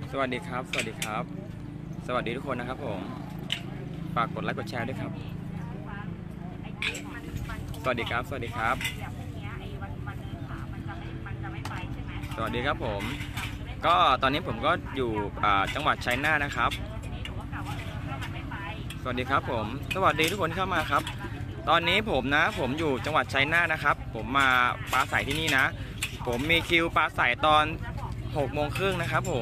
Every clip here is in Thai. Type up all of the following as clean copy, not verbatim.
สวัสดีครับ สวัสดีครับ สวัสดีทุกคนนะครับผม ฝากกดไลค์กดแชร์ด้วยครับ สวัสดีครับ สวัสดีครับ สวัสดีครับผม ก็ตอนนี้ผมก็อยู่จังหวัดชัยนาทนะครับ สวัสดีครับผม สวัสดีทุกคนเข้ามาครับ ตอนนี้ผมอยู่จังหวัดชัยนาทนะครับ ผมมาปราศัยที่นี่นะ ผมมีคิวปราศัยตอน6:30นะครับผม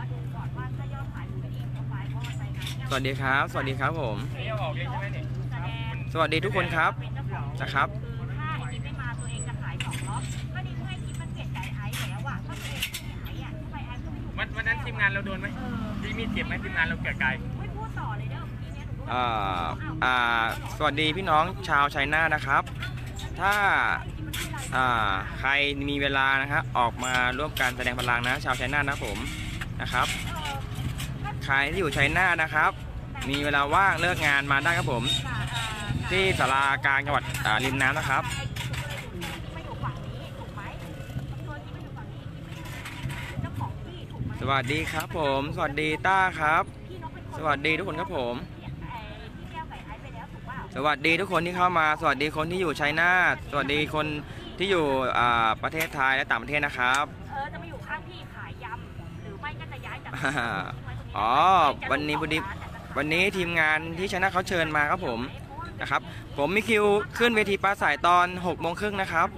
สวัสดีครับ สวัสดีครับผมสวัสดีทุกคนครับนะครับวันนั้นทีมงานเราโดนไหมที่มีเจ็บไหมทีมงานเราเกิดไกลสวัสดีพี่น้องชาวชัยนาทนะครับ ถ้าใครมีเวลานะครับออกมาร่วมการแสดงพลังนะชาวชัยนาทนะผมนะครับใครที่อยู่ชัยนาทนะครับมีเวลาว่างเลิกงานมาได้ครับผมที่ศาลากลางจังหวัดริมน้ำนะครับสวัสดีครับผมสวัสดีต้าครับสวัสดีทุกคนครับผมสวัสดีทุกคนที่เข้ามาสวัสดีคนที่อยู่ชัยนาทสวัสดีคนที่อยู่ประเทศไทยและต่างประเทศนะครับจะมาอยู่ข้างพี่ขายยำหรือไม่ก็จะย้ายจากอ๋อวันนี้พอดีวันนี้ทีมงานที่ชัยนาทเขาเชิญมาครับผมนะครับผมมีคิวขึ้นเวทีปราศัยตอน6:30นะครับ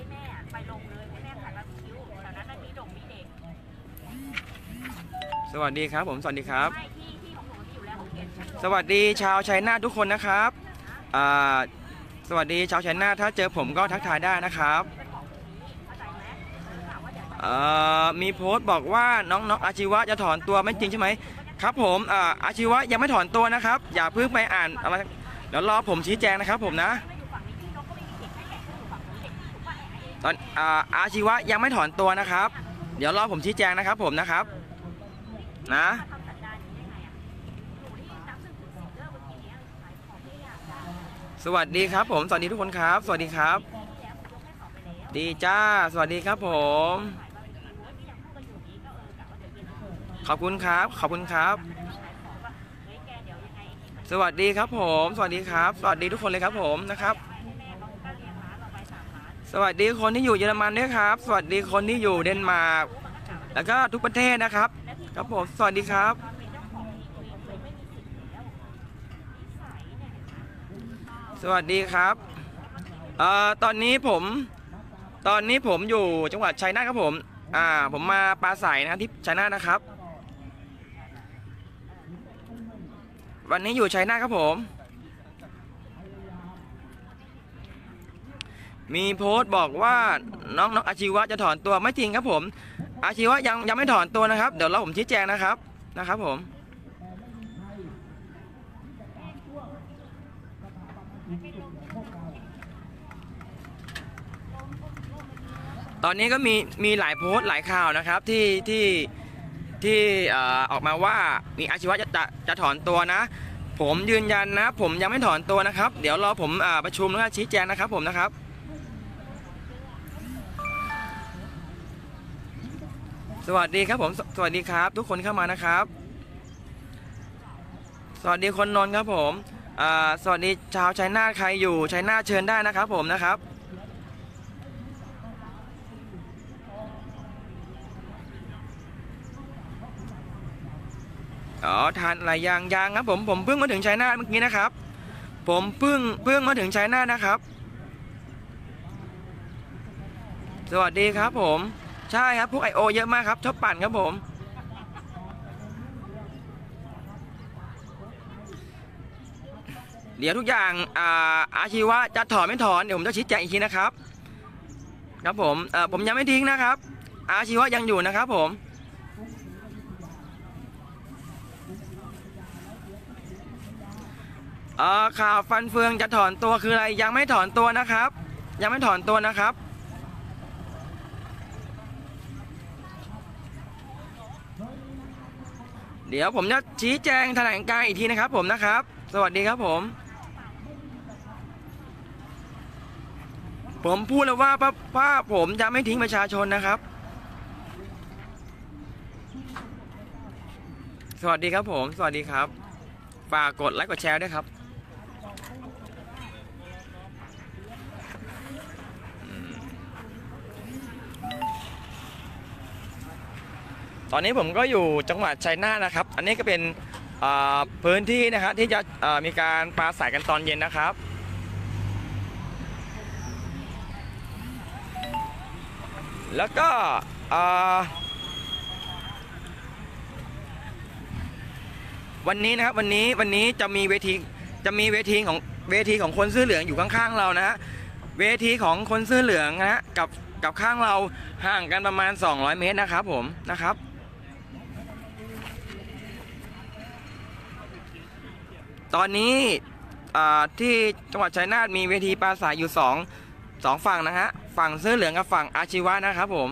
สวัสดีครับผมสวัสดีครับสวัสดีชาวชัยนาททุกคนนะครับสวัสดีชาวชัยนาทถ้าเจอผมก็ทักทายได้นะครับมีโพสต์บอกว่าน้องอาชีวะจะถอนตัวไม่จริงใช่ไหมครับผมอาชีวะยังไม่ถอนตัวนะครับอย่าเพิ่งไปอ่านอะไรเดี๋ยวรอผมชี้แจงนะครับผมนะตอนอาชีวะยังไม่ถอนตัวนะครับเดี๋ยวรอผมชี้แจงนะครับผมนะครับนะสวัสดีครับผมสวัสดีทุกคนครับสวัสดีครับดีจ้าสวัสดีครับผมขอบคุณครับขอบคุณครับสวัสดีครับผมสวัสดีครับสวัสดีทุกคนเลยครับผมนะครับสวัสดีคนที่อยู่เยอรมันด้วยครับสวัสดีคนที่อยู่เดนมาร์กแล้วก็ทุกประเทศนะครับครับผมสวัสดีครับสวัสดีครับตอนนี้ผมอยู่จังหวัดชัยนาทครับผมผมมาปราศัยนะครับที่ชัยนาทนะครับวันนี้อยู่ชัยนาทครับผมมีโพสต์บอกว่าน้องอาชีวะจะถอนตัวไม่จริงครับผมอาชีวะยังไม่ถอนตัวนะครับเดี๋ยวเราผมชี้แจงนะครับผมตอนนี้ก็มีหลายโพสต์หลายข่าวนะครับที่ออกมาว่ามีอาชีวะจะถอนตัวนะผมยืนยันนะผมยังไม่ถอนตัวนะครับเดี๋ยวรอผมประชุมแล้วก็ชี้แจงนะครับผมนะครับสวัสดีครับผมสวัสดีครับทุกคนเข้ามานะครับสวัสดีคนนนท์ครับผมสวัสดีชาวชัยนาทใครอยู่ชัยนาทเชิญได้นะครับผมนะครับทานอะไรยังครับผมเพิ่งมาถึงชัยนาทเมื่อกี้นะครับผมเพิ่งมาถึงชัยนาทนะครับสวัสดีครับผมใช่ครับพวกIOเยอะมากครับชอบปั่นครับผมเดี๋ยวทุกอย่างอาชีวะจะถอนไม่ถอนเดี๋ยวผมจะชี้แจงอีกทีนะครับครับผมยังไม่ทิ้งนะครับอาชีวะยังอยู่นะครับผมข่าวฟันเฟืองจะถอนตัวคืออะไรยังไม่ถอนตัวนะครับยังไม่ถอนตัวนะครับเดี๋ยวผมจะชี้แจงแถลงการอีกทีนะครับผมนะครับสวัสดีครับผมพูดแล้วว่าผมจะไม่ทิ้งประชาชนนะครับสวัสดีครับผมสวัสดีครับฝากกดไลค์กดแชร์ด้วยครับตอนนี้ผมก็อยู่จังหวัดชัยนาทนะครับอันนี้ก็เป็นพื้นที่นะครับที่จะมีการปราศัยกันตอนเย็นนะครับแล้วก็วันนี้นะครับวันนี้จะมีเวทีของคนเสื้อเหลืองอยู่ข้างๆเรานะฮะเวทีของคนเสื้อเหลืองนะฮะกับข้างเราห่างกันประมาณ200 เมตรนะครับผมนะครับตอนนี้ที่จังหวัดชัยนาทมีเวทีปราศัยอยู่สองฝั่งนะฮะฝั่งเสื้อเหลืองกับฝั่งอาชีวะนะครับผม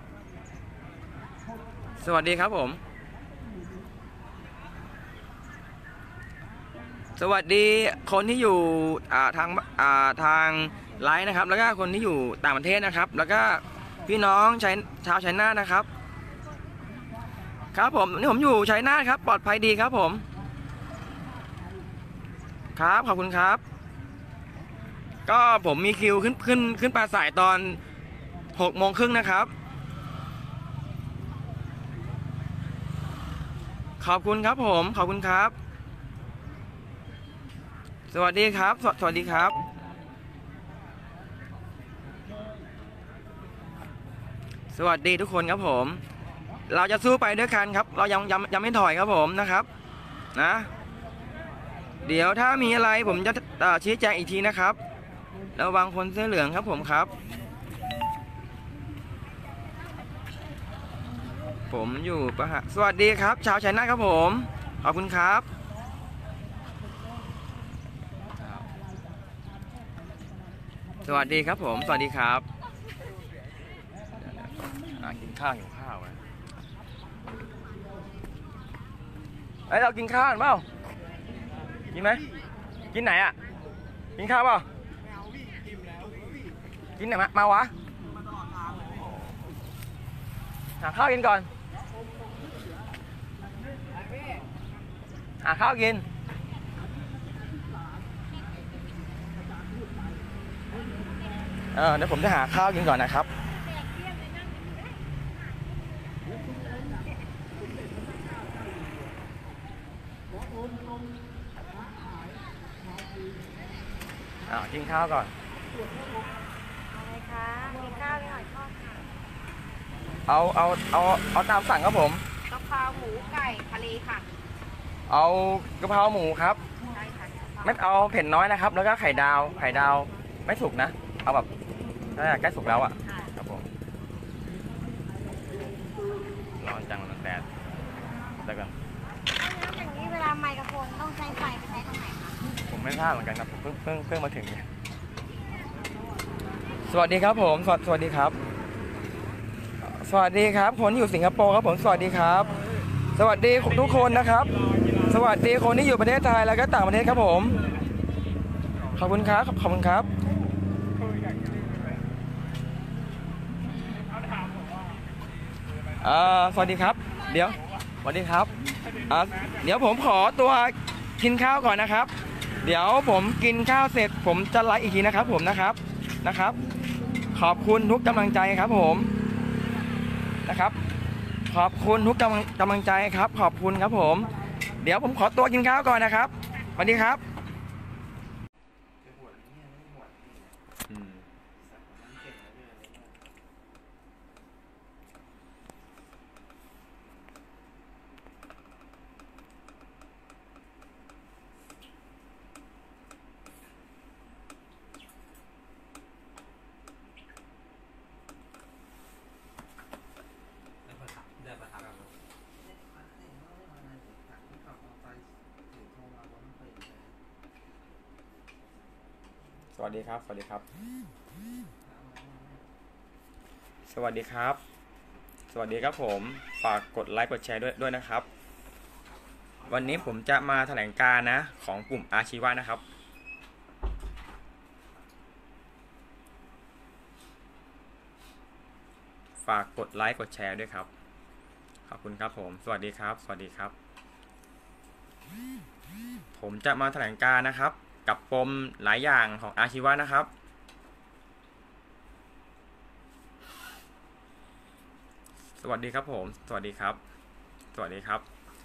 สวัสดีครับผมสวัสดีคนที่อยู่ทางไลน์นะครับแล้วก็คนที่อยู่ต่างประเทศนะครับแล้วก็พี่น้องชาวชัยนาทนะครับครับผมนี่ผมอยู่ชัยนาทครับปลอดภัยดีครับผมครับขอบคุณครับก็ผมมีคิวขึ้นปลาสายตอน6:30นะครับขอบคุณครับผมขอบคุณครับสวัสดีครับสวัสดีครับสวัสดีทุกคนครับผมเราจะสู้ไปด้วยกันครับเรายังไม่ถอยครับผมนะครับนะเดี๋ยวถ้ามีอะไรผมจะชี้แจงอีกทีนะครับระวังคนเสื้อเหลืองครับผมครับผมอยู่สวัสดีครับชาวชัยนาทครับผมขอบคุณครับสวัสดีครับผมสวัสดีครับกินข้าวหิวข้าวนะเรากินข้าวเปล่ากินไหมกินไหนอ่ะกินข้าวเปล่ากินไหนมาวะหาข้าวกินก่อนหาข้าวกินเดี๋ยวผมจะหาข้าวกินก่อนนะครับกินข้าวก่อนอะไรคะมีข้าวมีหอยทอดค่ะเอาตามสั่งครับผมกะเพราหมูไก่ทะเลค่ะเอากะเพราหมูครับใช่ค่ะไม่เอาเผ็ดน้อยนะครับแล้วก็ไข่ดาวไม่สุกนะเอาแบบใกล้สุกแล้วอ่ะครับผมร้อนจังแดดแล้วกันอย่างนี้เวลาไมโครโฟนต้องใช้ไฟไปใช้ตรงไหนคะผมไม่ทราบเหมือนกันครับผมเพิ่งมาถึงเนี่ยสวัสดีครับผมสวัสดีครับสวัสดีครับคนที่อยู่สิงคโปร์ครับผมสวัสดีครับสวัสดีทุกคนนะครับสวัสดีคนที่อยู่ประเทศไทยแล้วก็ต่างประเทศครับผมขอบคุณครับขอบคุณครับสวัสดีครับเดี๋ยวสวัสดีครับเดี๋ยวผมขอตัวกินข้าวก่อนนะครับเดี๋ยวผมกินข้าวเสร็จผมจะไลฟ์อีกทีนะครับผมนะครับขอบคุณทุกกำลังใจครับผมนะครับขอบคุณทุกกำลังใจครับขอบคุณครับผมเดี๋ยวผมขอตัวกินข้าวก่อนนะครับสวัสดีครับสวัสดีครับสวัสดีครับสวัสดีครับสวัสดีครับผมฝากกดไลค์กดแชร์ด้วยนะครับวันนี้ผมจะมาแถลงการนะของกลุ่มอาชีวะนะครับฝากกดไลค์กดแชร์ด้วยครับขอบคุณครับผมสวัสดีครับสวัสดีครับผมจะมาแถลงการนะครับ กับปมหลายอย่างของอาชีวะนะครับ สวัสดีครับผม สวัสดีครับ สวัสดีครับ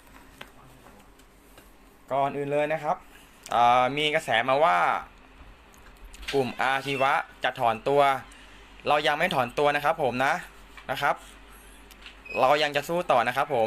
ก่อนอื่นเลยนะครับมีกระแสมาว่ากลุ่มอาชีวะจะถอนตัว เรายังไม่ถอนตัวนะครับผมนะครับ เรายังจะสู้ต่อนะครับผม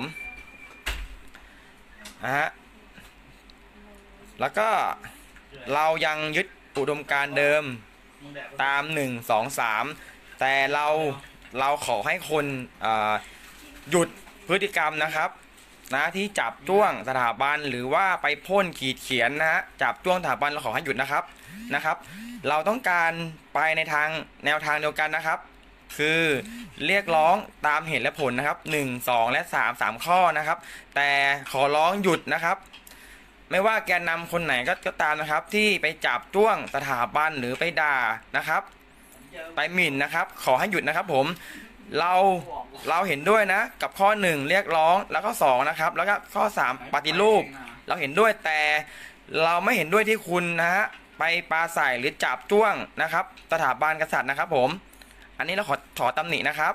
แล้วก็เรายังยึดอุดมการณ์เดิมตาม1 2 3แต่เราขอให้คนหยุดพฤติกรรมนะครับที่จับจ้วงสถาบันหรือว่าไปพ่นขีดเขียนจับจ้วงสถาบันเราขอให้หยุดนะครับ เราต้องการไปในแนวทางเดียวกันนะครับคือเรียกร้องตามเหตุและผลนะครับ1 2และ3ข้อนะครับแต่ขอร้องหยุดนะครับไม่ว่าแกนนำคนไหนก็ตามนะครับที่ไปจับจ้วงสถาบันหรือไปด่านะครับไปหมิ่นนะครับขอให้หยุดนะครับผมเราเห็นด้วยนะกับข้อ1เรียกร้องแล้วก็2นะครับแล้วก็ข้อ3ปฏิรูปเราเห็นด้วยแต่เราไม่เห็นด้วยที่คุณไปปราศัยหรือจับจ้วงนะครับสถาบันกษัตริย์นะครับผมอันนี้เราขอตำหนินะครับ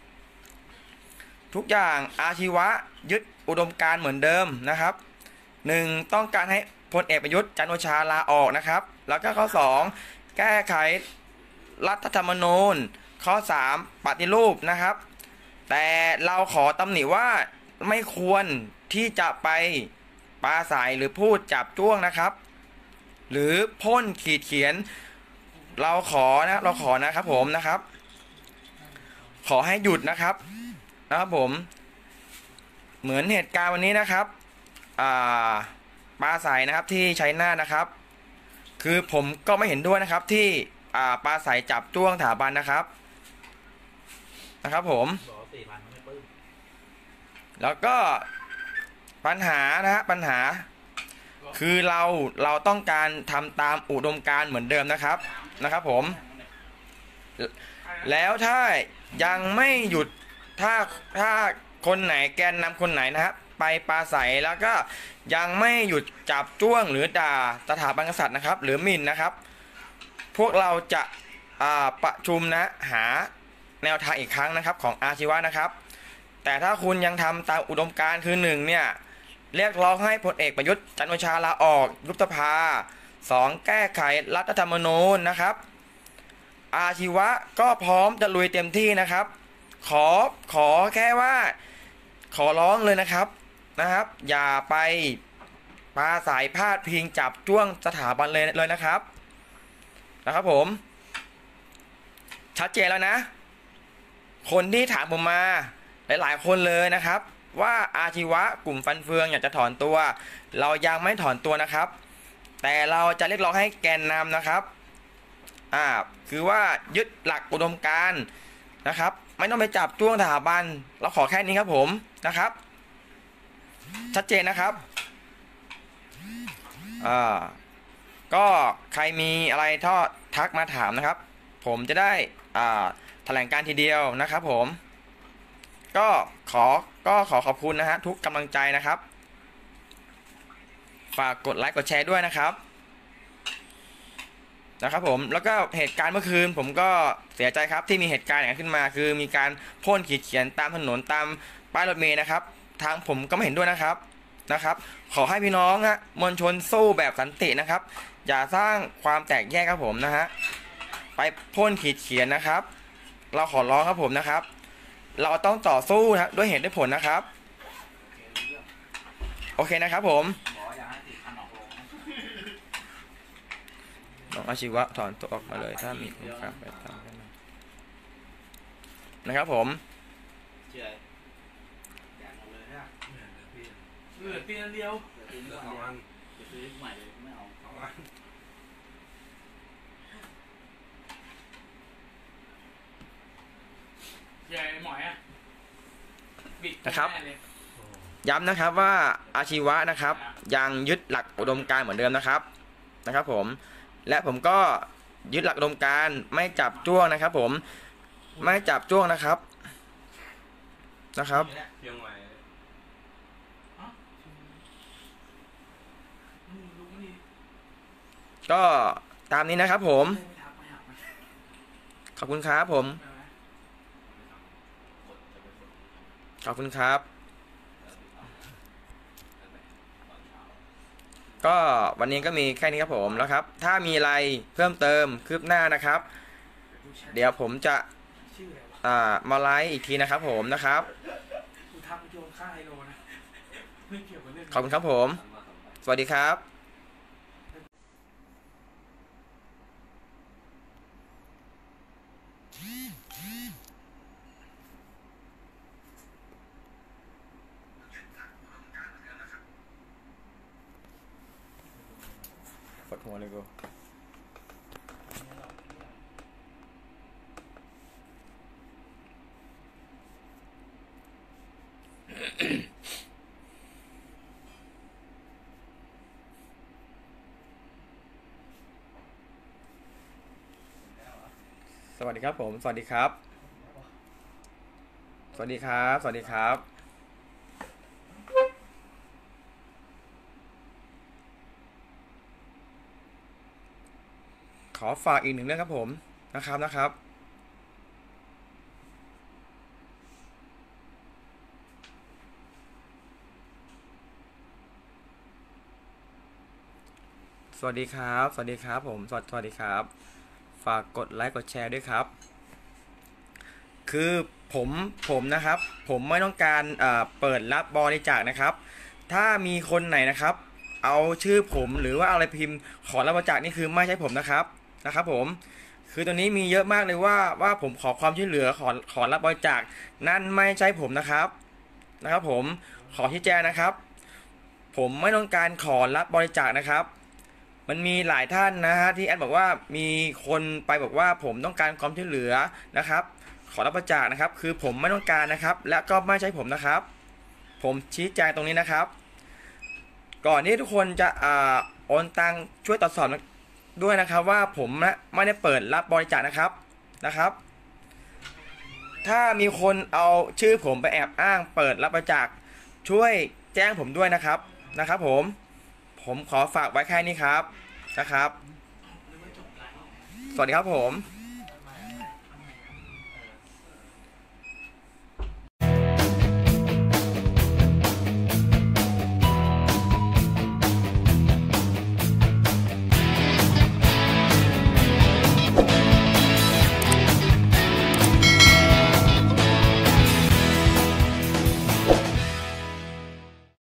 ทุกอย่างอาชีวะยึดอุดมการณ์เหมือนเดิมนะครับ1ต้องการให้พลเอกประยุทธ์จันทร์โอชาลาออกนะครับแล้วก็ข้อ2แก้ไขรัฐธรรมนูญข้อ3ปฏิรูปนะครับแต่เราขอตำหนิว่าไม่ควรที่จะไปปราศัยหรือพูดจับจ้วงนะครับหรือพ่นขีดเขียนเราขอนะครับผมนะครับขอให้หยุดนะครับผมเหมือนเหตุการณ์วันนี้นะครับปราศัยนะครับที่ชัยนาทนะครับคือผมก็ไม่เห็นด้วยนะครับที่ปราศัยจับจ้วงสถาบันนะครับผมแล้วก็ปัญหาปัญหาคือเราต้องการทำตามอุดมการณ์เหมือนเดิมนะครับผมแล้วถ้ายังไม่หยุดถ้าคนไหนแกนนำคนไหนนะครับไปปราศัยแล้วก็ยังไม่หยุดจับจ้วงหรือด่าสถาบันกษัตริย์นะครับหรือหมิ่นนะครับพวกเราจะประชุมหาแนวทางอีกครั้งนะครับของอาชีวะนะครับแต่ถ้าคุณยังทำตามอุดมการณ์คือ1เนี่ยเรียกร้องให้พลเอกประยุทธ์จันทร์โอชาลาออกยุบสภา2แก้ไขรัฐธรรมนูญนะครับอาชีวะก็พร้อมจะลุยเต็มที่นะครับขอแค่ว่าขอร้องเลยนะครับอย่าไปปราศัยพาดพิงจับจ้วงสถาบันเลยนะครับผมชัดเจนแล้วนะคนที่ถามผมมาหลายๆคนเลยนะครับว่าอาชีวะกลุ่มฟันเฟืองอยากจะถอนตัวเรายังไม่ถอนตัวนะครับแต่เราจะเรียกร้องให้แกนนำนะครับคือว่ายึดหลักอุดมการณ์นะครับไม่ต้องไปจับจ้วงสถาบันเราขอแค่นี้ครับผมนะครับชัดเจนนะครับก็ใครมีอะไรทักมาถามนะครับผมจะได้แถลงการทีเดียวนะครับผมก็ขอขอบคุณทุกกำลังใจนะครับฝากกดไลค์กดแชร์ด้วยนะครับผมแล้วก็เหตุการณ์เมื่อคืนผมก็เสียใจครับที่มีเหตุการณ์อย่างนี้ขึ้นมาคือมีการพ่นขีดเขียนตามถนนตามป้ายรถเมล์นะครับทางผมก็ไม่เห็นด้วยนะครับขอให้พี่น้องมวลชนสู้แบบสันตินะครับอย่าสร้างความแตกแยกครับผมไปพ่นขีดเขียนนะครับเราขอร้องครับผมนะครับเราต้องต่อสู้ด้วยเหตุด้วยผลนะครับโอเคนะครับผมน้องอาชีวะถอนตัวออกมาเลยถ้ามีการไปทำนะครับผมปีนเดียวใหญ่หมอยนะครับย้ำนะครับว่าอาชีวะนะครับยังยึดหลักอุดมการณ์เหมือนเดิมนะครับผมและผมก็ยึดหลักอุดมการณ์ไม่จับจ้วงนะครับผมไม่จับจ้วงนะครับก็ตามนี้นะครับผม ขอบคุณครับผม ขอบคุณครับ ก็วันนี้ก็มีแค่นี้ครับผมแล้วครับ ถ้ามีอะไรเพิ่มเติมคืบหน้านะครับ เดี๋ยวผมจะมาไลฟ์อีกทีนะครับผมนะครับกูทักไปโยนค่าไฮโลนะไม่เกี่ยวกับเรื่องขอบคุณครับผม สวัสดีครับ ปวดหัวเลยกูสวัสดีครับผม สวัสดีครับ สวัสดีครับ สวัสดีครับ ขอฝากอีกหนึ่งเรื่องครับผมนะครับ สวัสดีครับ สวัสดีครับผม สวัสดีครับ ฝากกดไลค์กดแชร์ด้วยครับ คือผมนะครับ ผมไม่ต้องการเปิดรับบริจาคนะครับ ถ้ามีคนไหนนะครับ เอาชื่อผมหรือว่าอะไรพิมพ์ขอรับบริจาคนี่คือไม่ใช่ผมนะครับผมคือตอนนี้มีเยอะมากเลยว่าผมขอความช่วยเหลือขอรับบริจาคนั่นไม่ใช่ผมนะครับผมขอชี้แจงนะครับ ผมไม่ต้องการขอรับบริจาคนะครับ มันมีหลายท่านนะฮะที่แอดบอกว่ามีคนไปบอกว่าผมต้องการความช่วยเหลือนะครับ ขอรับบริจาคนะครับ คือผมไม่ต้องการนะครับ และก็ไม่ใช่ผมนะครับ ผมชี้แจงตรงนี้นะครับ ก่อนที่ทุกคนจะโอนตังช่วยตรวจสอบด้วยนะครับว่าผมไม่ได้เปิดรับบริจาคนะครับ ถ้ามีคนเอาชื่อผมไปแอบอ้างเปิดรับบริจาคช่วยแจ้งผมด้วยนะครับผมขอฝากไว้แค่นี้ครับนะครับ สวัสดีครับผม